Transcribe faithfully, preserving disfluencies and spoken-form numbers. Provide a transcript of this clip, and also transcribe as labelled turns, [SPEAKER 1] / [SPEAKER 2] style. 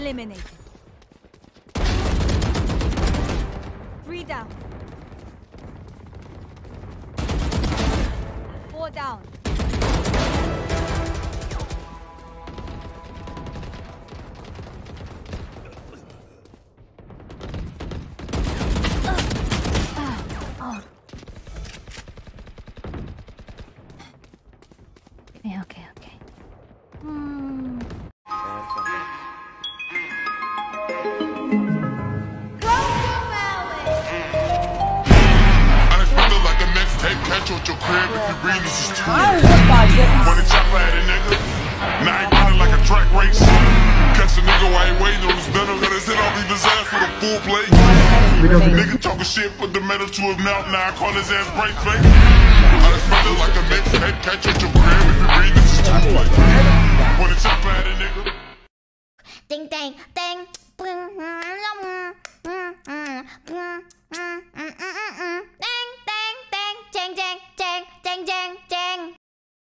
[SPEAKER 1] eliminated. Three down. Four down.
[SPEAKER 2] Okay, okay, okay. Hmm.
[SPEAKER 3] Unexpected like a mixtape, catch you at your crib if you read this is too late. When the chopper at a nigga, now I ain't running like a track race. Catch a nigga while he waiting on his dinner, got his head off his ass with a full plate. Nigga talking shit, put the metal to his mouth, now I call his ass break fake. Unexpected like a mixtape, catch you at your crib if you read this is too late. When the chopper at a nigga.
[SPEAKER 4] Ding dang dang.